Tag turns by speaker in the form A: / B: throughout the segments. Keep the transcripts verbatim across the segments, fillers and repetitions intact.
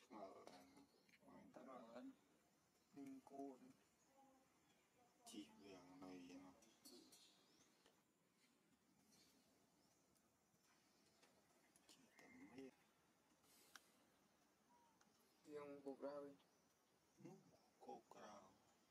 A: Ờ, ngoài
B: ta nói anh mình cô
A: chỉ việc này nó chỉ tầm mấy
B: yang buộc ra đi
A: cô cao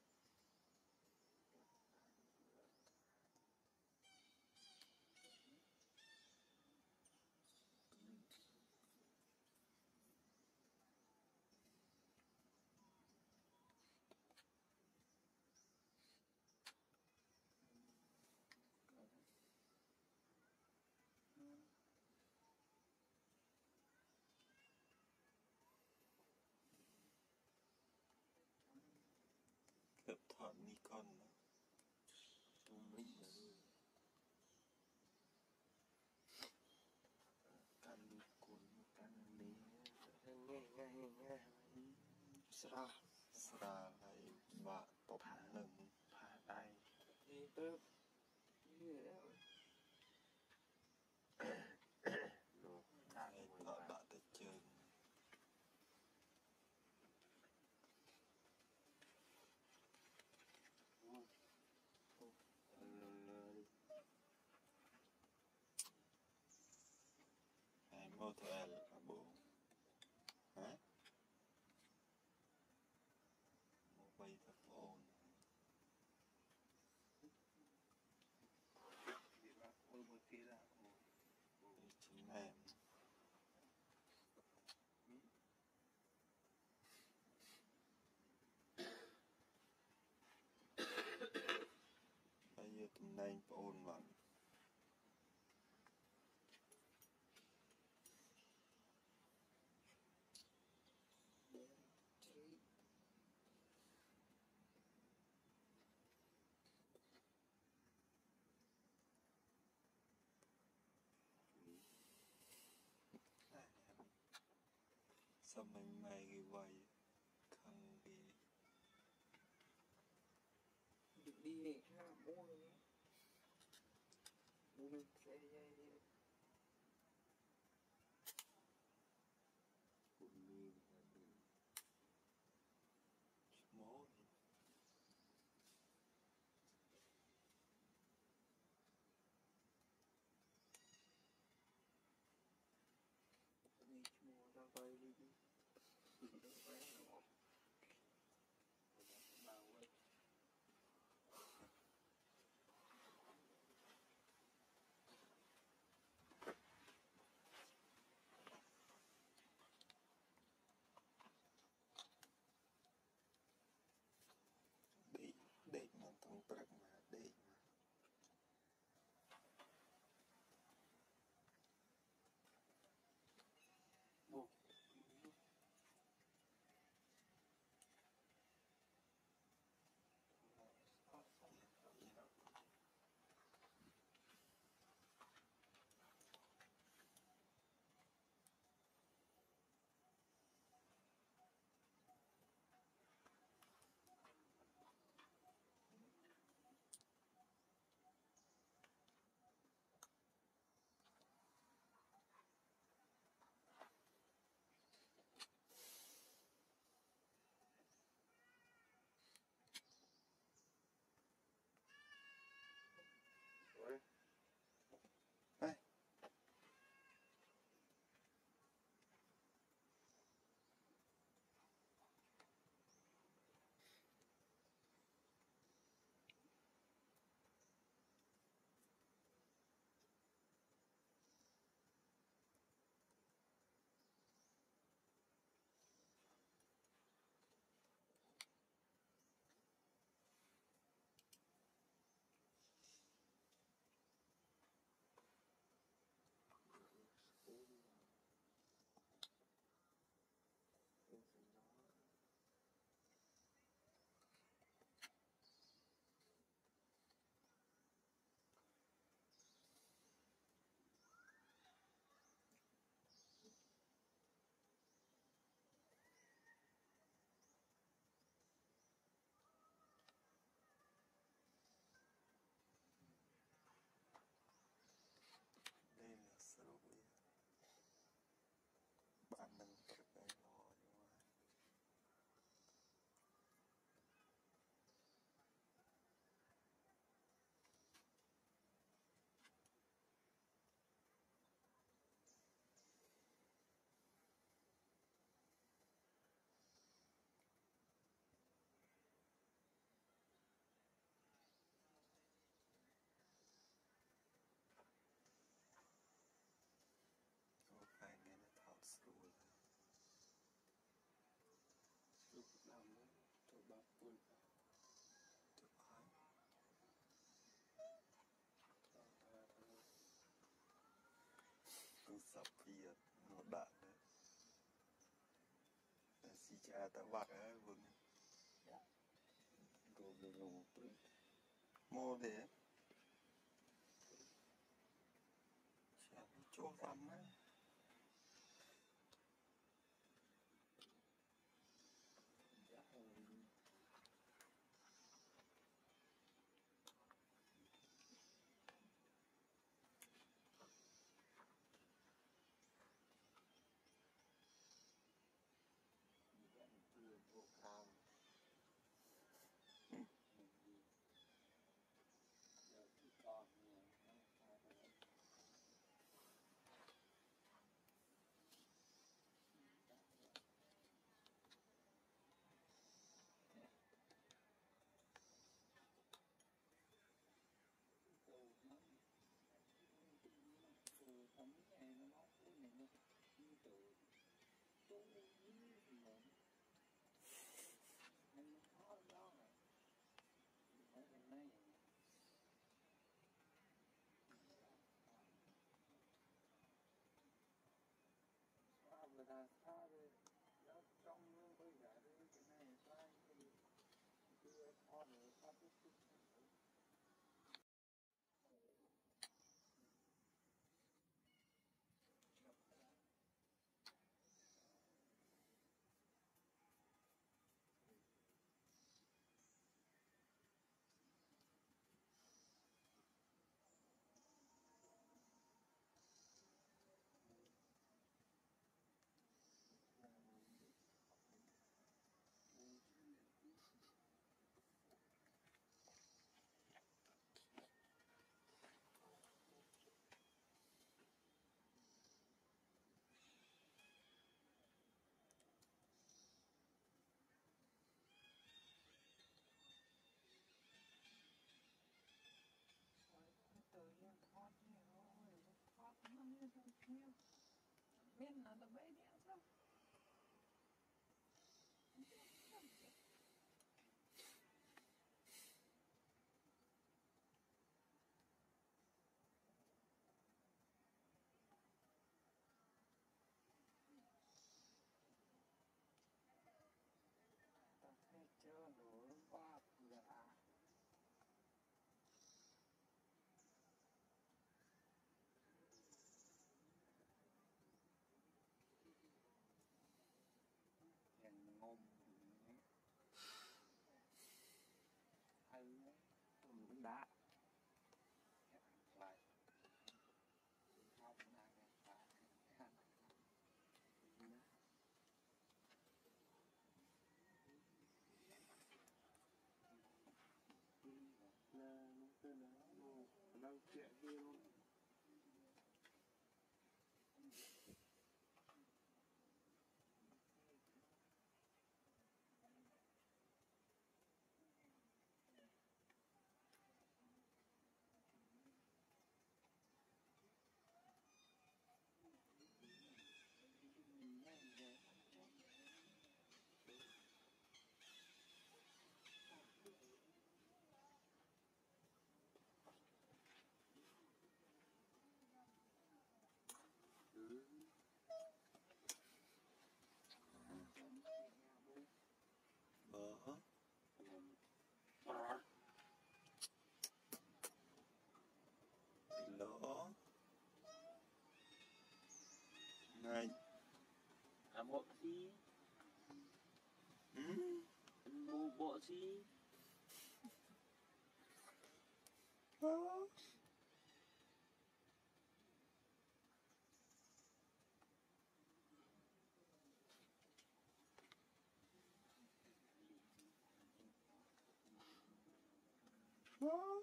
A: cập thọn Nikon đó.
C: Tung mic rồi căn đi cuốn căn đi nghe nghe nghe
B: sra
A: Sra lại và top nâng
C: phá tay
B: đi tới như thế
C: nó
A: ai thọ đã tới trường ai mô thuê là bố hả mô bay thật ồn
C: ôi một tí ra
A: đi chính em bây giờ tụi này ồn vẫn sao mình mày cái vậy khăn đi
B: đi đi ha bố này bố mình sẽ dây đi
C: cuốn mi
A: mốt
B: đi mua ra vay đi đi vay nó bao vậy tôi
A: chụp hai tôi sắp biệt nó đạn đấy si cha ta vặt ấy vâng
B: rồi rồi rồi
A: mô thế chả biết chỗ rắm ấy
B: dạ rồi vô cao giờ chỉ còn nhiều từ thấm này nó nói cái này nó như từ tu mà anh khó đó rồi mấy hôm nay sao người ta xa rồi nó trong nó bây giờ cái này sai thì cứ khó nữa khó tiếp xúc tự nhiên thoát nhiều rồi thoát nó như thế kia biết là tao bé đi ăn sao ta thấy chưa đủ ba là đèn ngôm hay cũng đã lại không ai phải là nó tên là nó đang chuyện kia luôn
A: bờ lỗ này
C: à bộ gì
A: ừ
C: bộ bộ gì
A: đó đó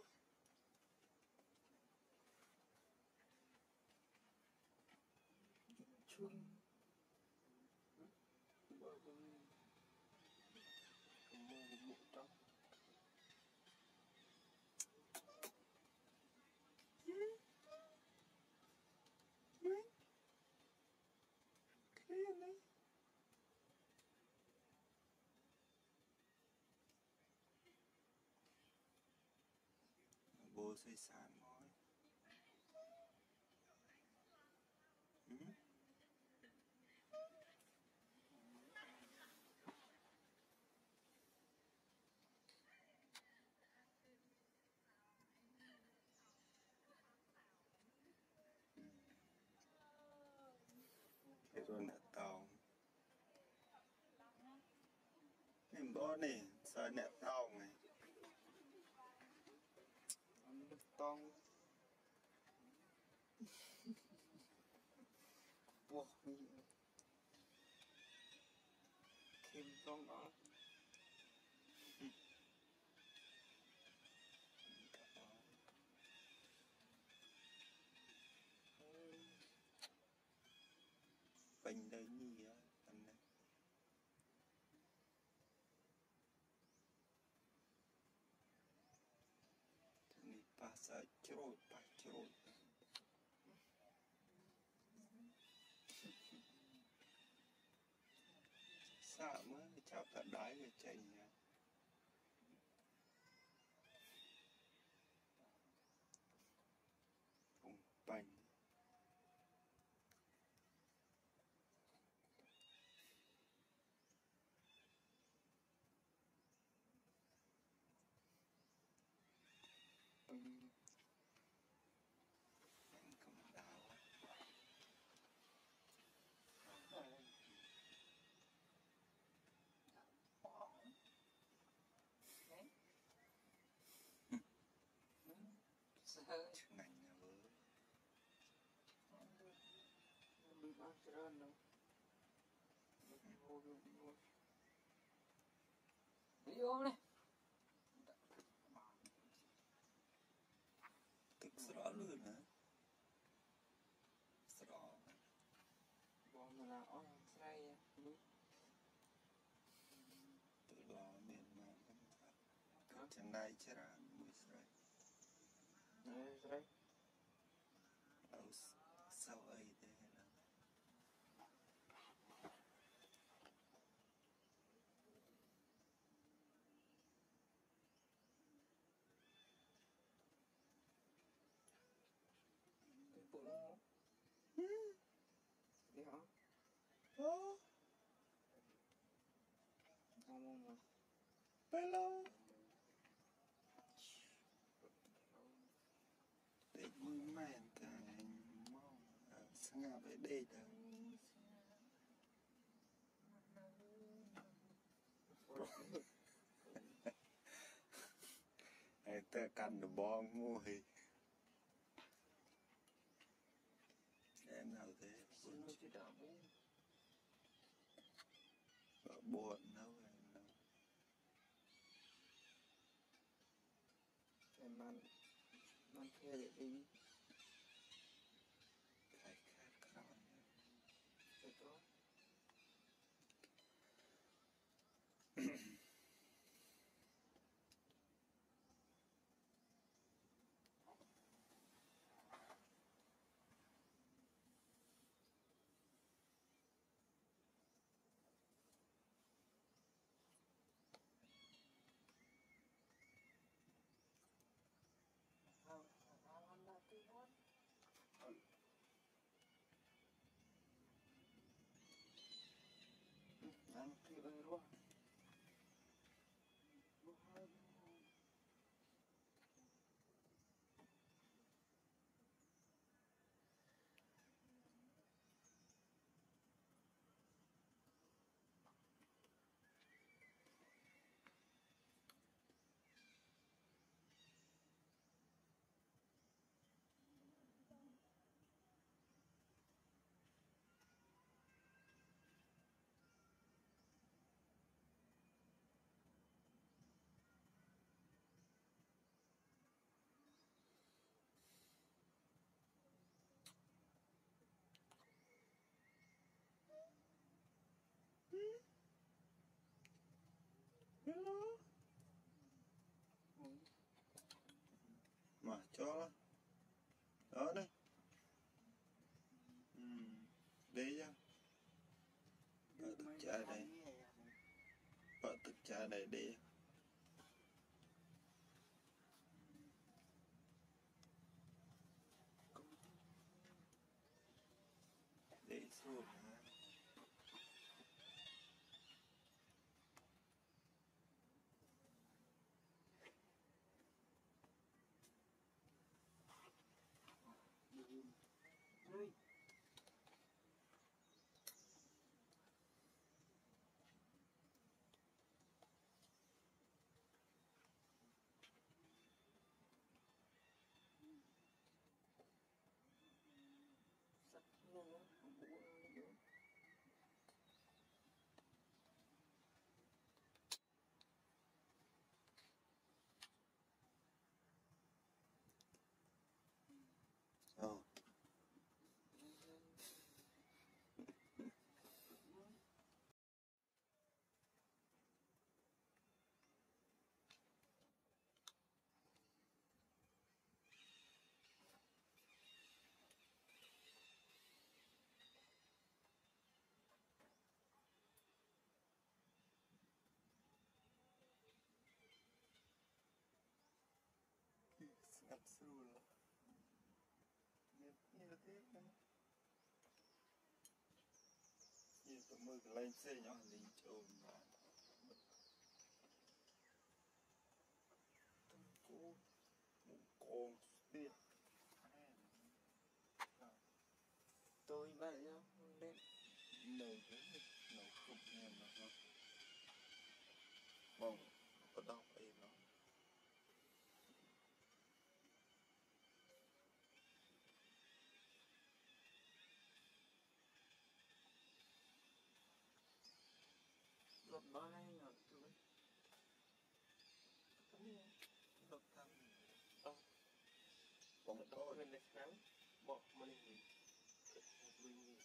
B: chung bờ bơi cầm mơ một bộ tóc
A: mấy cái này đồ xây sản thôi. Ừ. Cái rồi nè tàu em bỏ này sợ nè tàu này
B: tông wow kim tông đó
A: bình đây gì á anh này thì passa trôi pa trôi xả mới chào ta đái cái chạy nha cùng bánh
B: bình
A: anh không đào
B: sợ
A: ngành nhà vợ
B: mình ăn trơn đâu vô vô vô đi vô này
A: tức rõ luôn hả rõ
B: bỏ mà là on say
A: tự lo miền mà cái chân này chết ra mũi sợi
B: này say
A: ở sau ấy thế là
B: cái bộ nó đi hả
A: ô
B: không mà
A: hello để mũi mày cả anh mau sang ngà về đây đâu ai ta căn được bom mùi em nào thế
B: xin lỗi chị đã bố
A: vợ buồn đâu em đâu
B: em ăn ăn thuê để đi
A: khai khát khăn
B: phải có ăn thì ơi luôn
A: hello mà cho đó đấy ừ. Đi chứ vợ tức cha đây vợ tức cha đây đi
B: thế
A: như tụi mưa lên xe nhỏ liền trồn mà
B: cô
A: một con biết
B: tôi bắt nhau lên
A: nơi thế nấu cục nghe mà nó mong có đau em nó
B: lột bao này nhỏ tôi
A: nó thăng
C: Ờ,
A: bóng
C: đọc
A: coi
C: quyền này sáng bỏ mà lên mình mình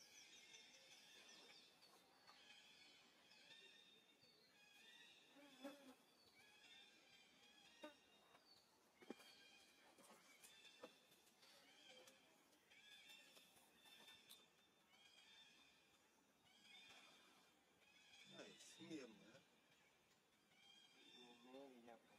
A: này xiêm hả
C: nghe thì nhập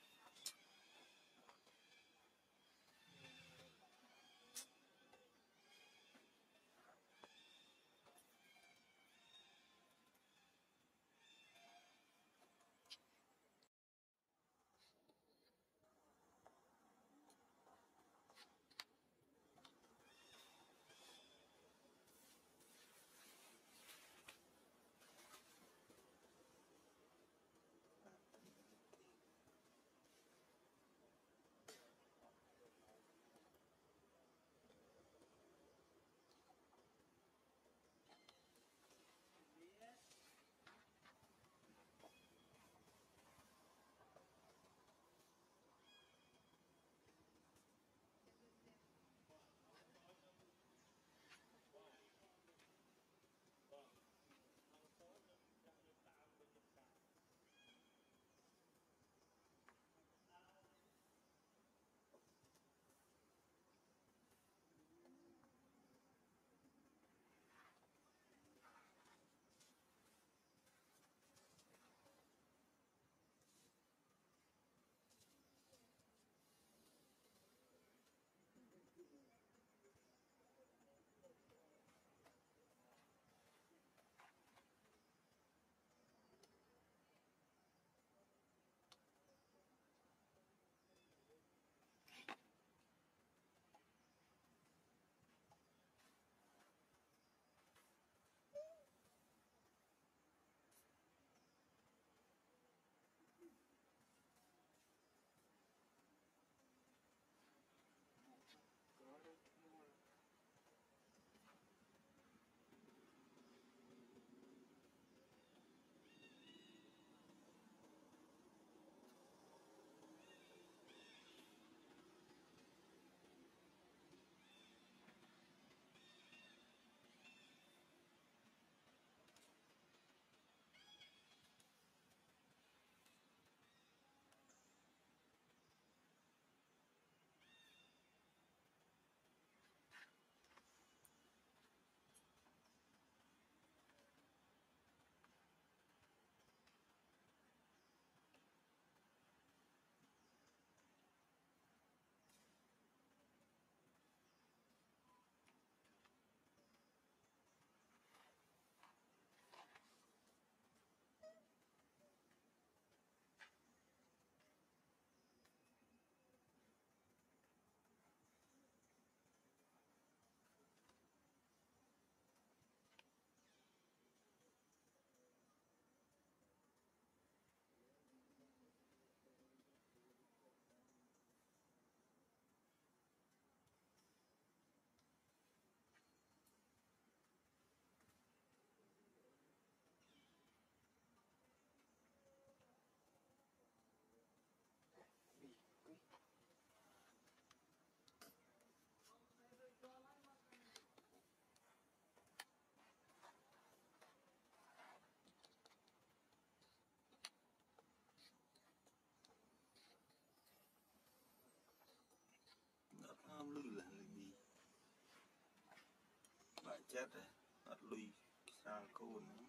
C: có đấy mua bị cái
A: nó tham lư là lì bì lại chết đấy nó lùi xa cô nó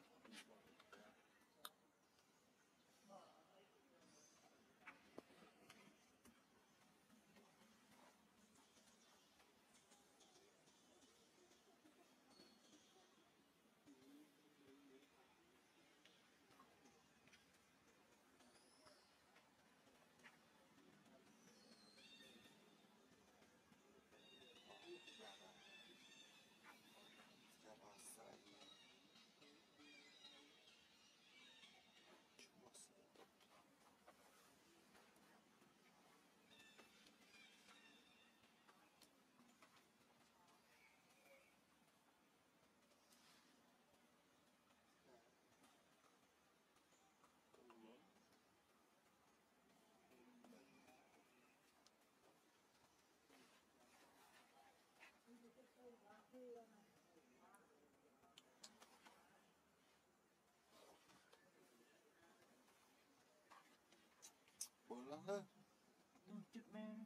A: thôi
C: tôi chết mẹ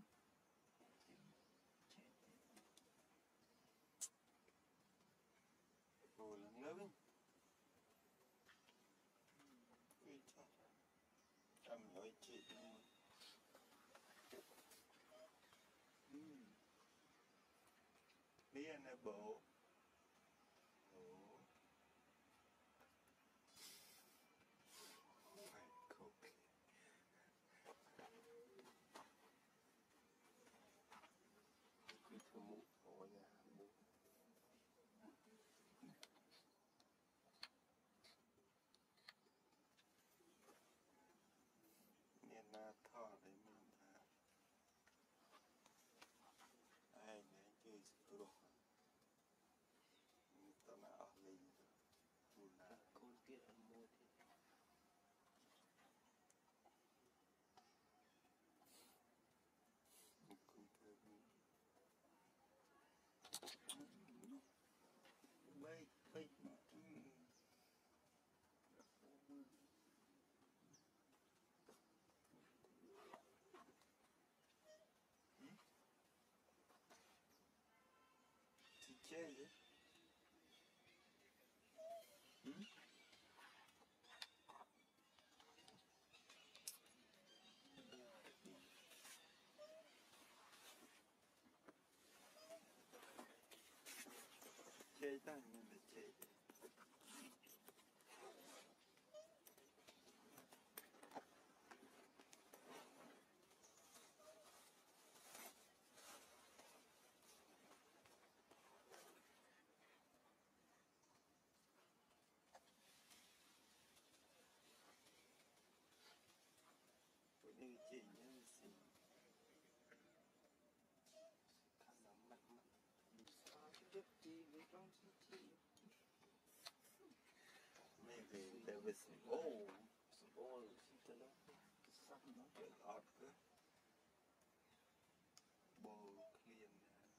A: rồi là lớn cái cho trăm nói chuyện biết anh là bộ bộ phải khổ cái
C: thứ mũ của nhà mũ
A: nên là thọ đấy mình là ai nấy chơi sửa đồ tao nào lên rồi là
C: con tiết ở môi thì
A: cũng thơm bay bay thì chơi chứ chơi ta nhưng mà chơi những chị nhớ gì
C: khả năng mạnh mạnh
B: sao chết chi với trong chi chi
A: maybe there was oh
C: some oil xin tới đó
B: sắc nó
A: chuyện ọt cơ bồ clean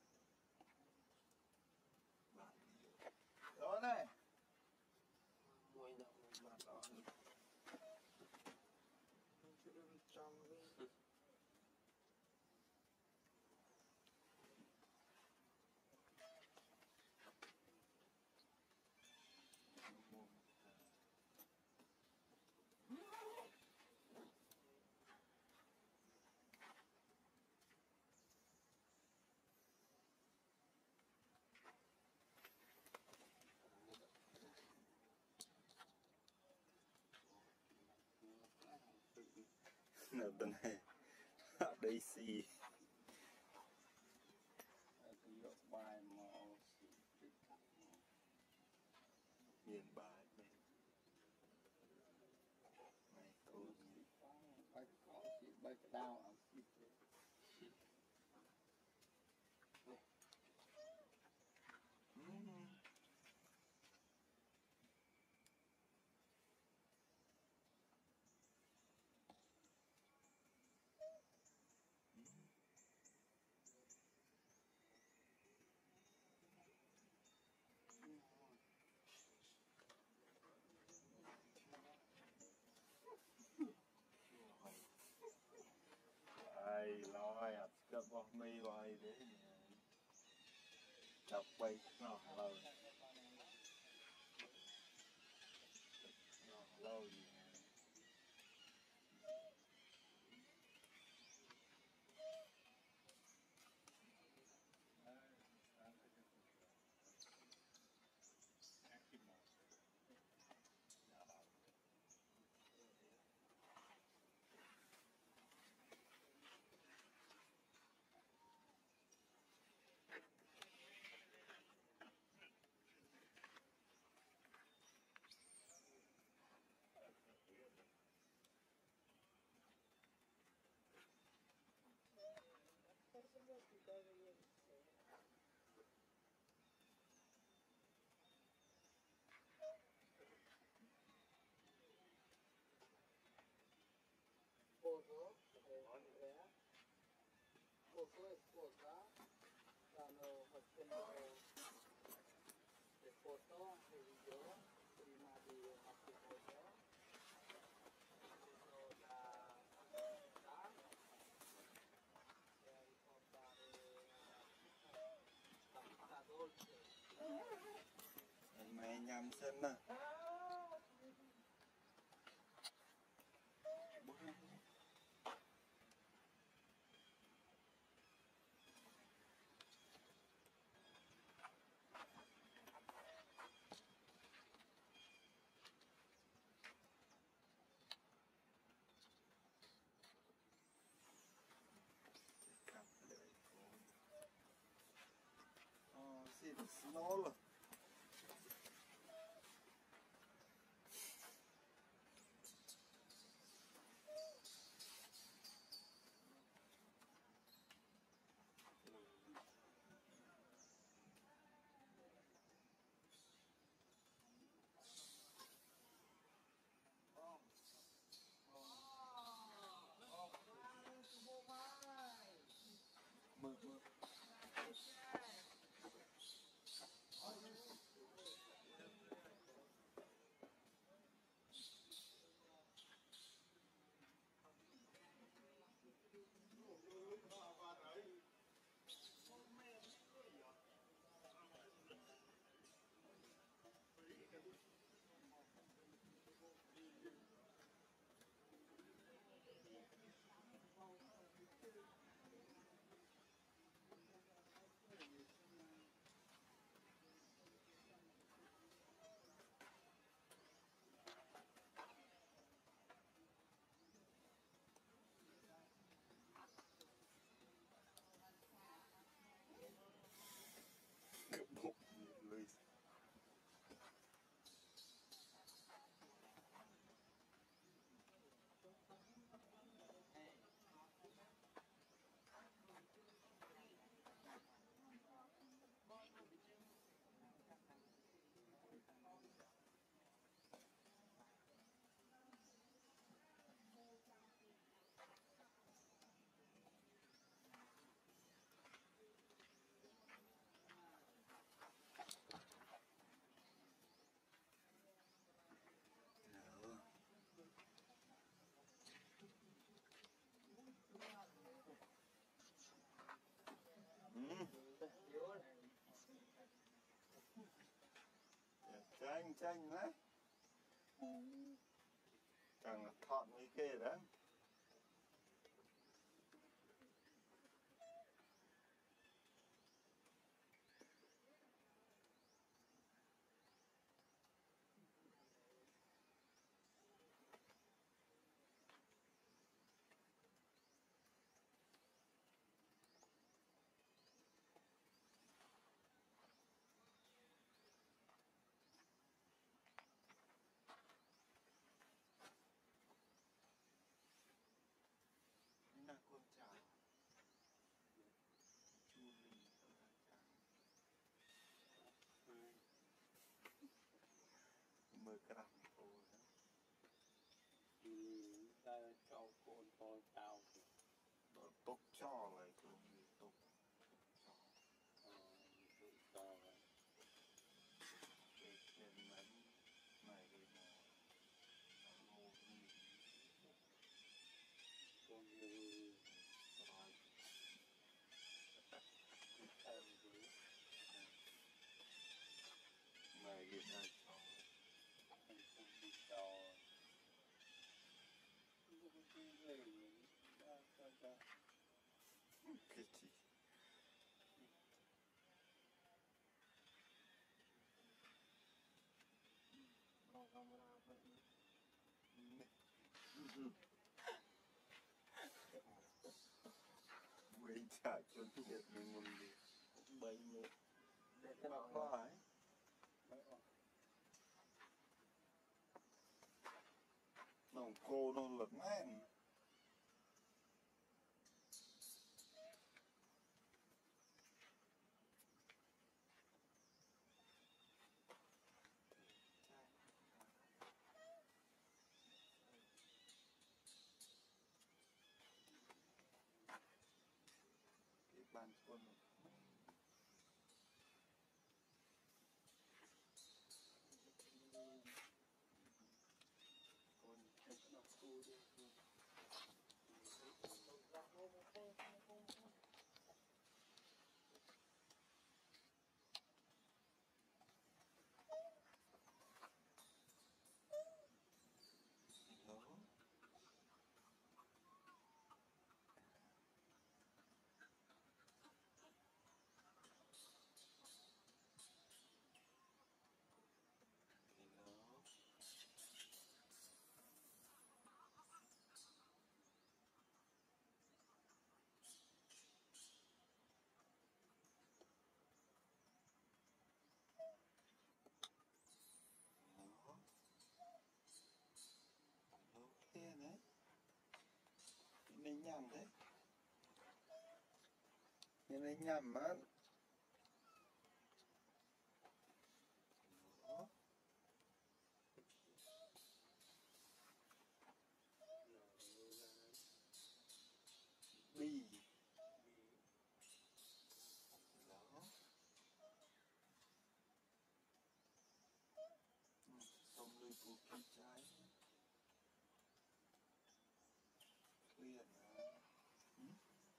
A: bạn đó này
C: môi nào mà đó
B: không chịu được trong đi
A: nào tuần này ở đây xì
B: cái hiệu bài màu
A: miền bài này này cô
B: bài có chỉ bài đào ở xịt
A: ai lo à cái bom mì vậy đấy đọc bay nó lâu nó lâu gì
B: foto foto esposa lalu haciendo de foto de video prima de hacer foto la
A: mày nhầm xin nè. Oh, see the snow. Mưa mưa. Bộ lưới. Chanh chanh đấy. Càng là thọn mấy kê đó. Là con chào chu lì con là chào mơ cầm thôi đó.
B: Ta cho con con tao
A: Đó tốt cho lại con gì tốt cho
B: cho
A: cái chân mến này đi mà nó ngô đi
B: con người
A: rồi
B: em gì
A: này đi ra cho
B: anh không đi cho người ra cho ra
A: cái gì
B: con không ra vậy
A: quay trả cho thiệt mình một đi
B: bảy mươi để cái
A: mà
B: nào
A: phải nòng cô nó lật men cái bàn quân
B: con nó cô đi
A: đấy nên anh nhầm á đi đó xong lùi phụ kỳ trái clear now hmm?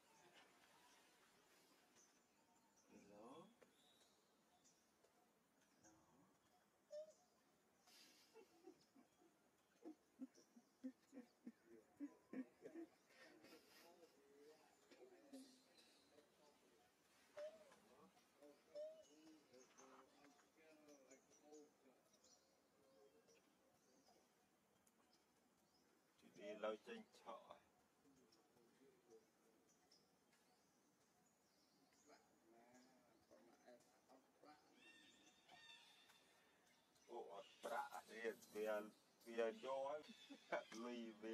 A: Hello thì đi lâu trên chợ bộ bạ thì về về cho lùi về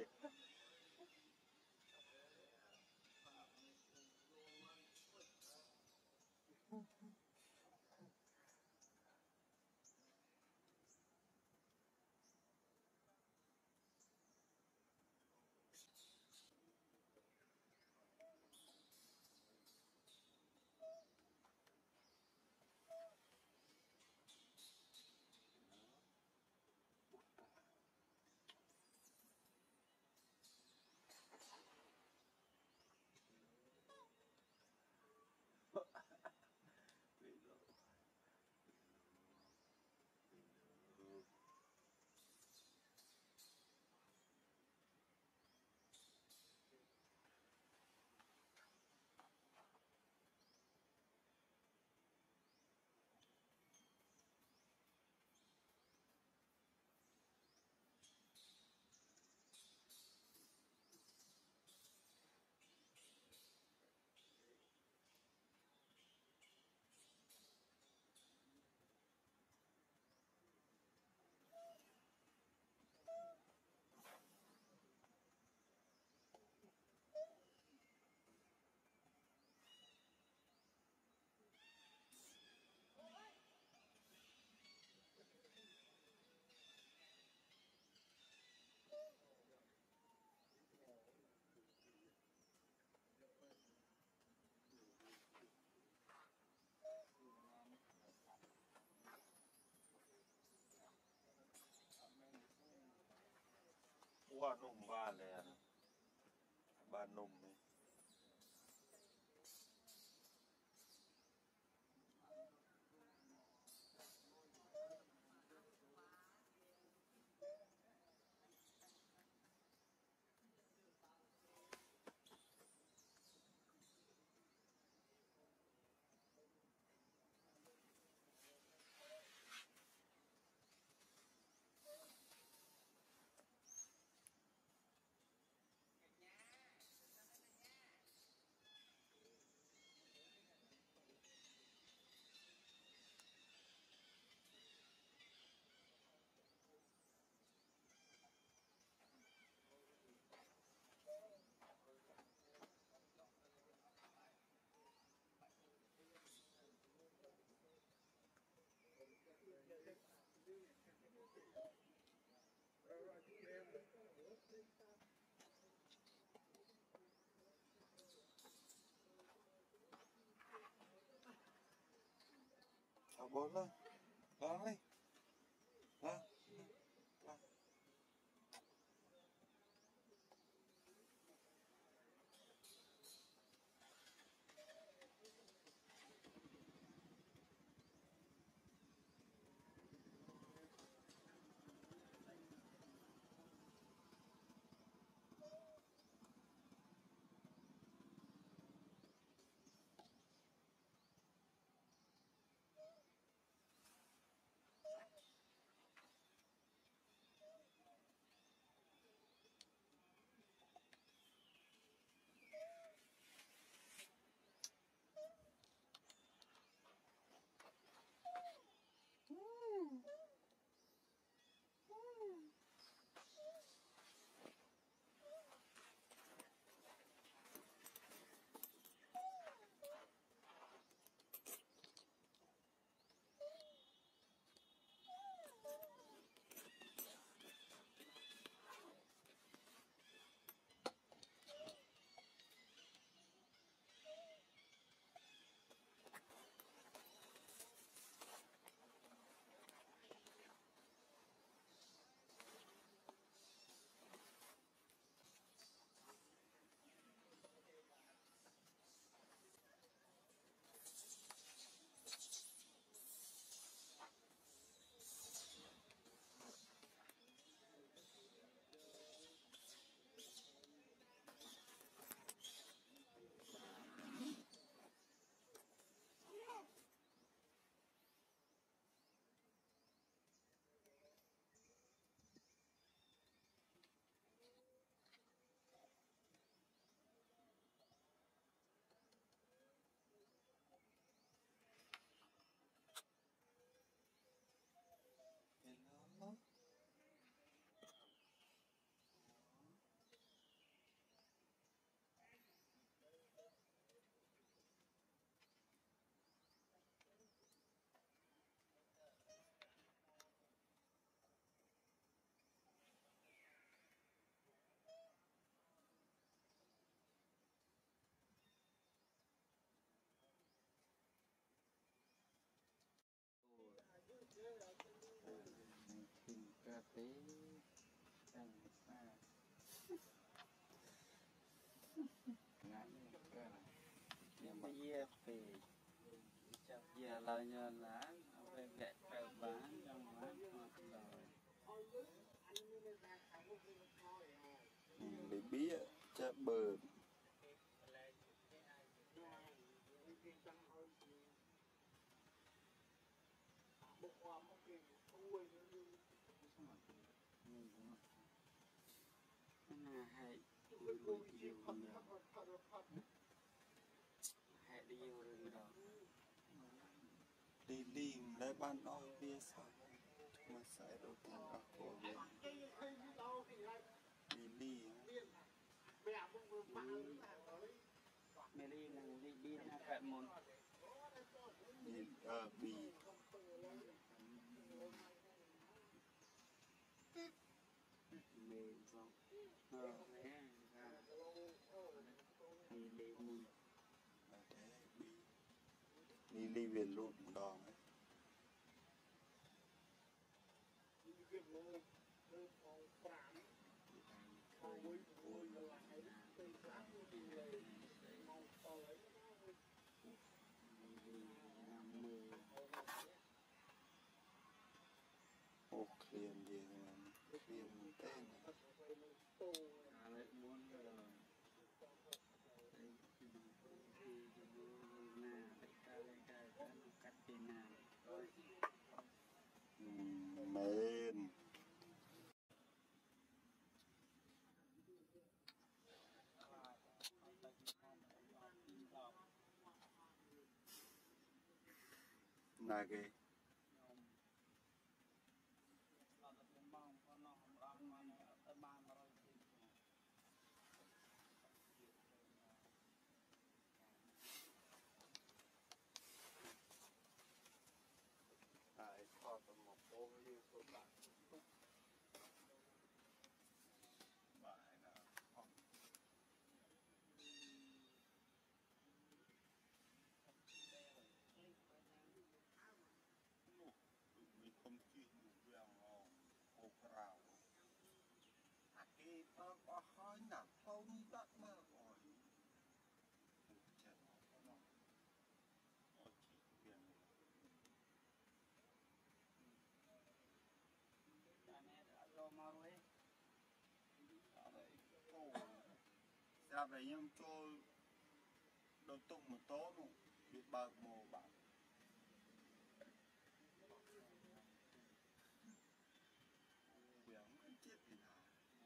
A: qua nung ba lè ba nung này à bốn thôi đó đây đó
B: tí chẳng à ngắn cơ này nhưng mà dê thì chặt dê lời nhờ lá về vẹn cờ bán trong bán rồi
A: để biết cha bờ
B: là hay đuổi đuổi nhiều hơn hay đi nhiều hơn đó
A: đi đi lấy ban oi bia sao mà sai đầu tiên ở cổ về đi đi
B: mẹ đi là đi đi là phải môn
A: đi ở bì
B: mẹ xong ờ thế ra đi đi môn
A: là thế bì đi đi về luôn đòn ấy ô liền gì mà liền tên này
B: lấy muốn rồi đây thì nè lấy ca lấy ca ta nó cắt tiền nào rồi
A: mến là cái tại thọ một cô như số bạn bài là không mình không chuyên một việc ô rào à cái nó có hơi nặng không đất mà rồi chết nó nó chỉ việc ra về nhưng cho đầu tung một tố luôn bị bạc mồ bạc việc nó chết thì nào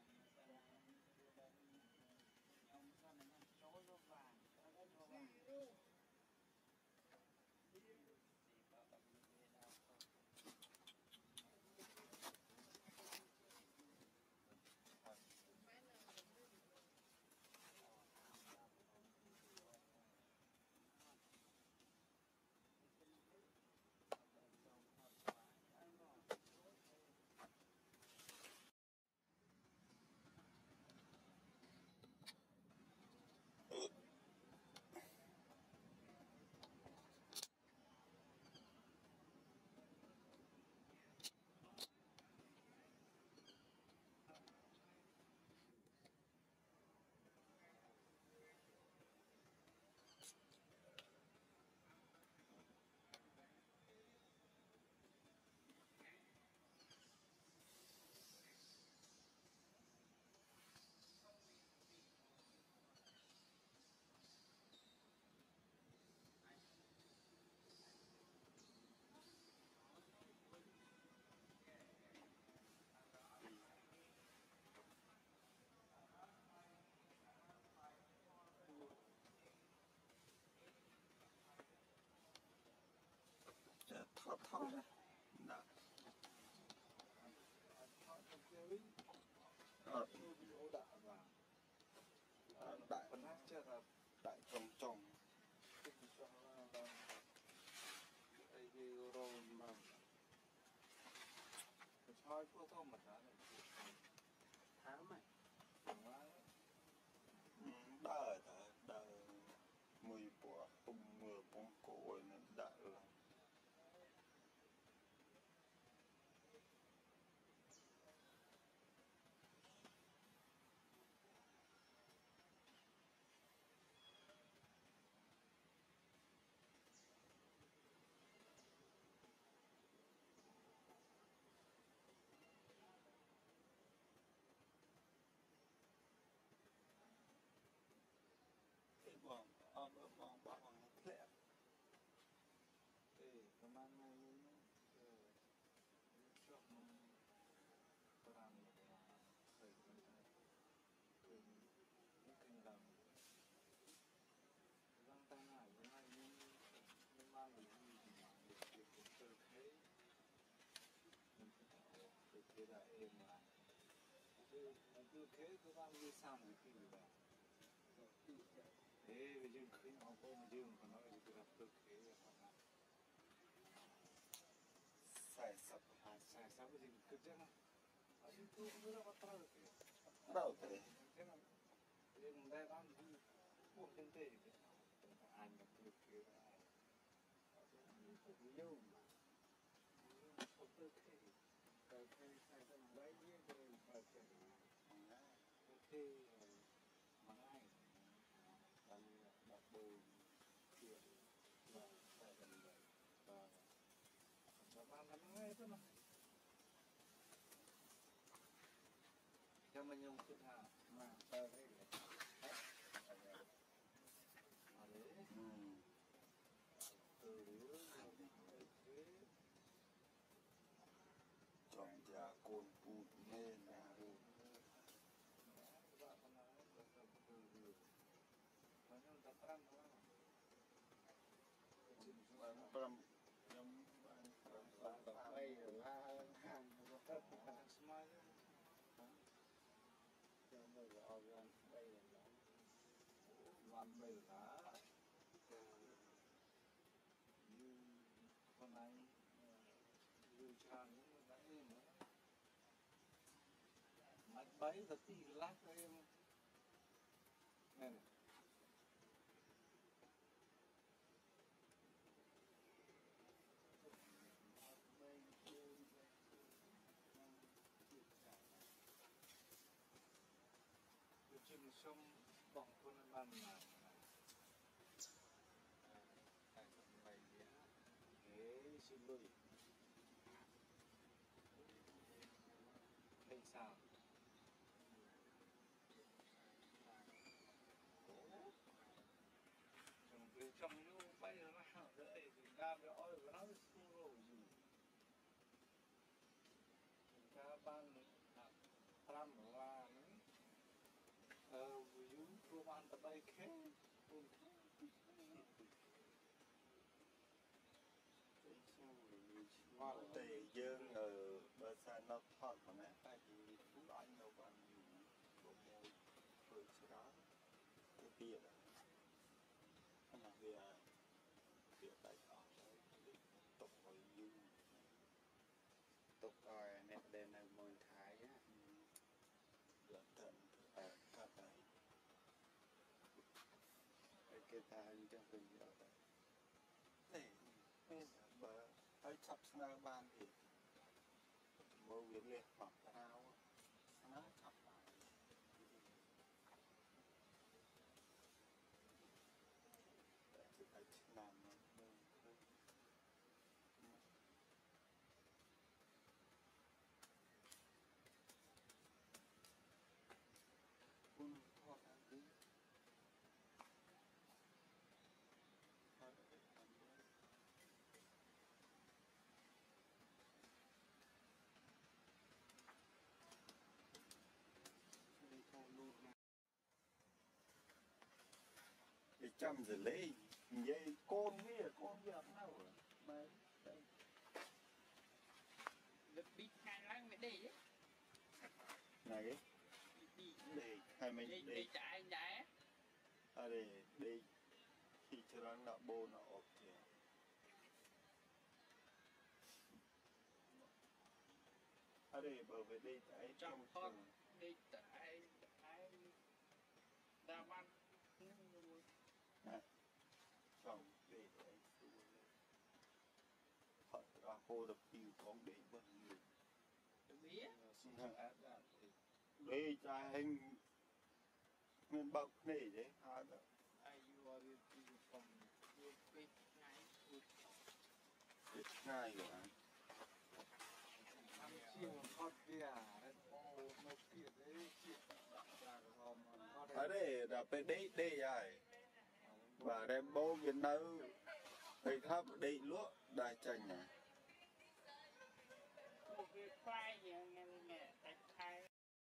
A: thọ thọ đã ở đại đại trồng trồng
B: thôi cô thông mà tháng mày
A: đợi đợi mùi của không mưa bóng cổ nó đại là
C: cứ thế cứ bao nhiêu sao này khi được thế bây giờ khi họ có mà dương còn nói thì gặp tôi thế sai sắp à sai sắp bây giờ cứ thế mà ở đây tôi cũng rất là trâu thế
A: đâu thế
C: thế mà bây giờ đây đang đi buồn chân tê thế anh gặp tôi thế là nhiều mà có tôi thế cái cái sai sắp đấy như thế phải thế thế mà ai đang đặt đồ chuyện và tại gần đây và và bạn làm ngay thôi mà cho mình dùng chút hà mà tao thấy đấy mà đấy từ đứa
A: chọn già cồn bụt nên là Pram yang
C: tập bay là hàng tất cả smile trong đây là organ bay là làm bay là như con anh như cha những cái đấy nữa mặt bay là tí lát em này chim sông bỏng con ban là tại sao mày nhé thế xin lỗi hay sao trong cái trong nó bay nó hảo đấy thì ra với oi với nó xuống rồi gì ra ban làm là ờ ví dụ tôi ban tập bay khé
A: hoa tề dương ở bờ sài nó thọt mà nè tại vì phú anh đâu còn nhiều bộ môi rồi sau đó cái kia là nó là về về tại ở tục hồi dương
B: tục rồi nè đền ở môn thái á
A: là thần ở các này
B: cái ta hình cho mình rồi
A: này nên bờ hơi chập sna ban thì mô việc liệt hoặc nào nó chập lại để phải làm un thoa đi để chăm giờ lấy vậy con kia con kia đâu mà
B: được bị hai láng mới đi á
A: này
B: đi
A: để hai mình
B: đi
A: để
B: đi chạy anh chạy
A: à để để khi cho nó nọ bô nọ ốp thì à để bảo vệ đi tại
B: trong con đi chạy chạy đa văn
A: trong để để họ ra cô đập tiêu con để bất nhiều
B: biết
A: để cho anh nguyên bậc này đấy ha đó
B: ai vô đi phòng vô cái ngay
A: ngay rồi
C: ăn chiên con kia đấy ô nó kia đấy chiên
A: ở đây là phải đi đi rồi và đem bố cái nơi thì thắp đi lúa đai chanh à
B: một cái khoai gì nghe mẹ cái khai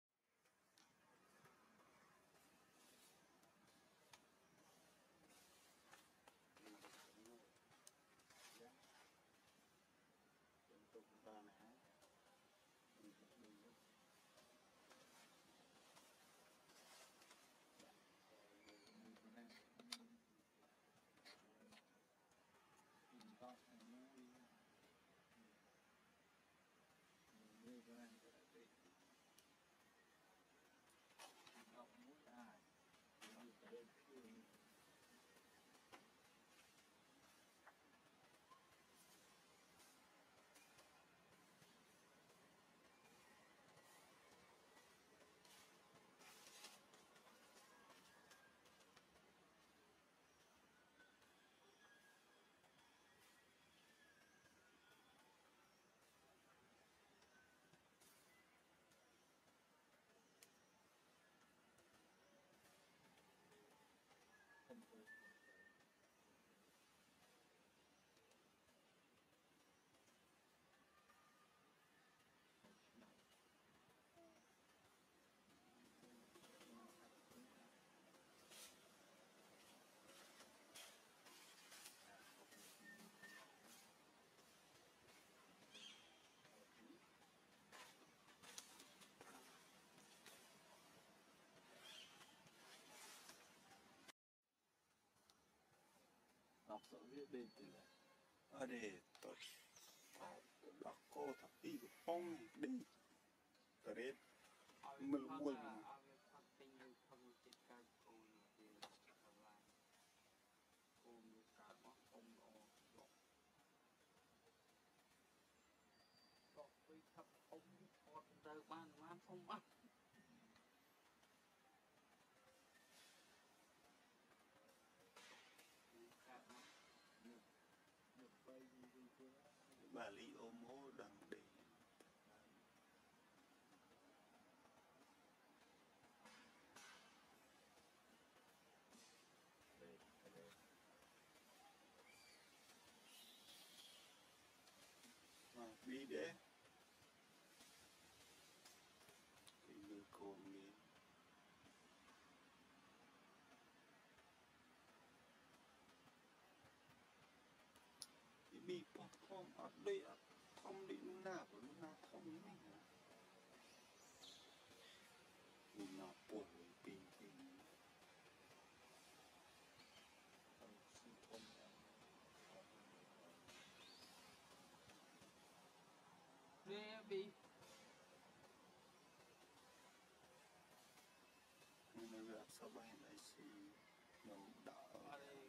C: đọc sợ viết bên từ là
A: ở đây tôi đọc cô thập đi của phong đi tới đây mình buồn
B: ban má không ăn
A: bà lý ôm hô đằng đi mà đi đấy thì người cô miền thì bị bọc phong ở đây không đi lúc nào của lúc nào không như này hả lúc nào buồn bình thì
B: nè bị
A: nên là việc sau bài này thì nó đỡ
B: ở đây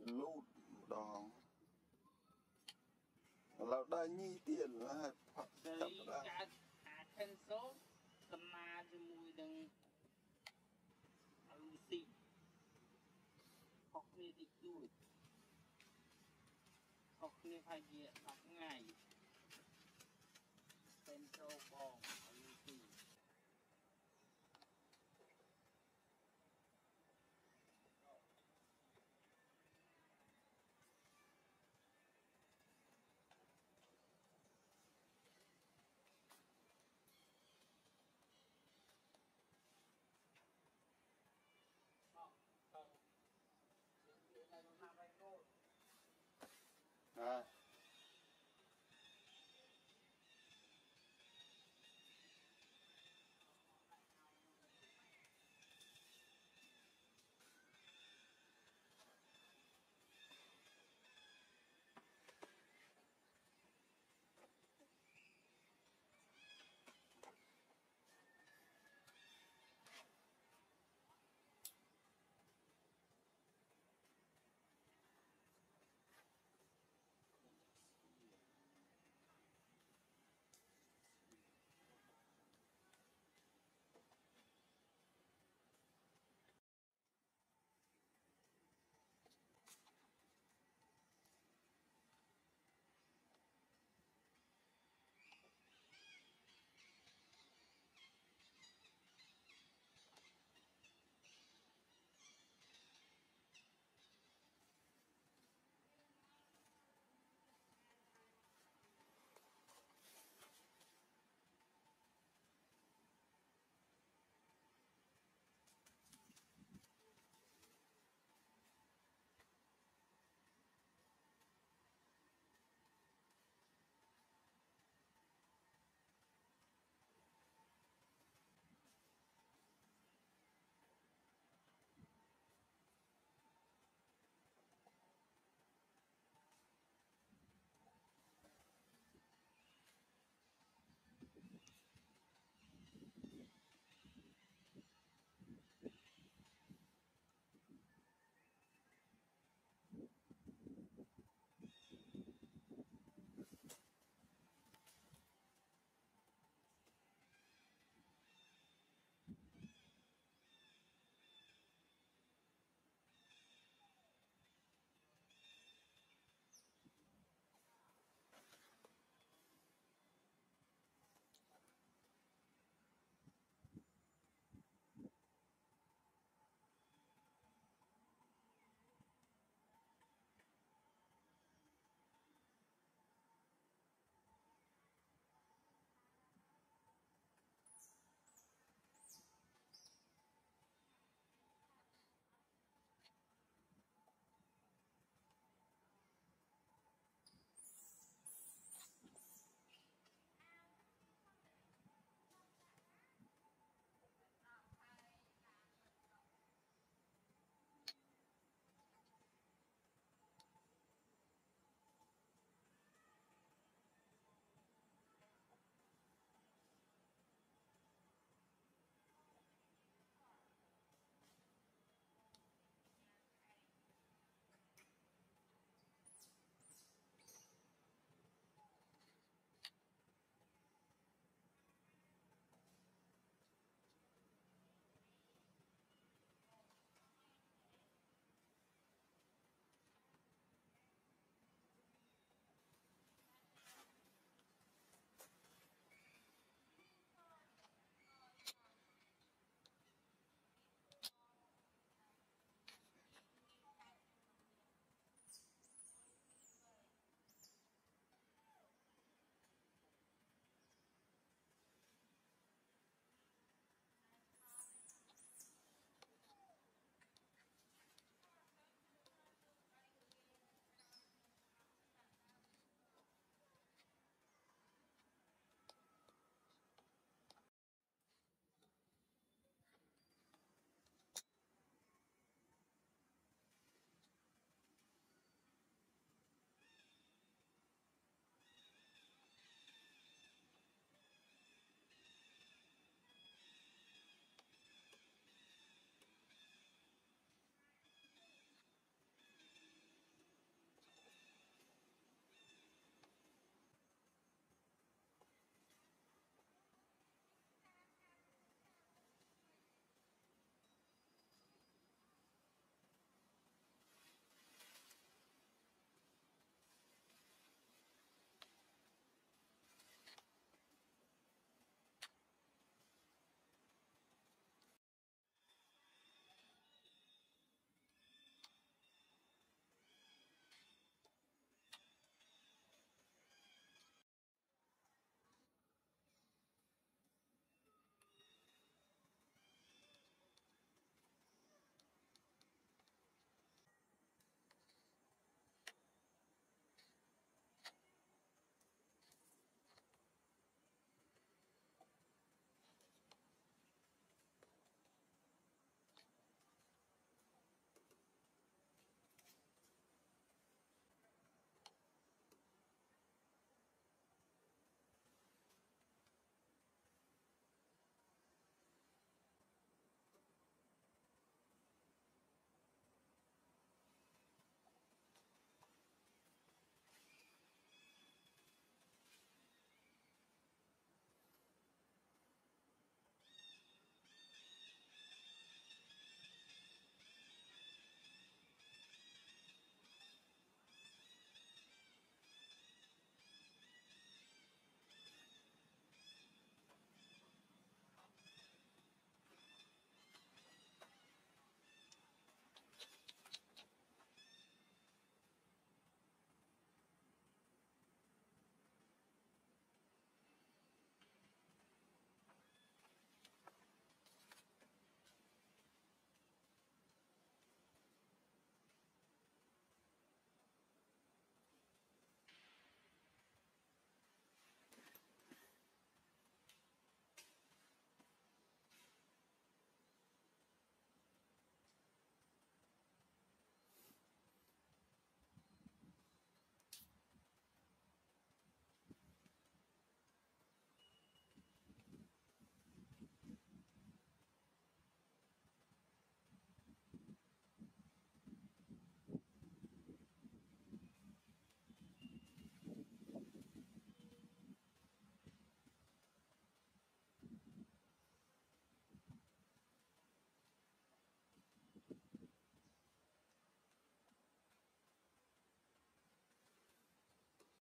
A: lút đòn là đây nhi tiền là
B: Dari cả cả thân số tầm na cho mùi đừng Lucy học nghề đi đuổi học nghề phải dễ học ngày tên số bò Lucy
A: à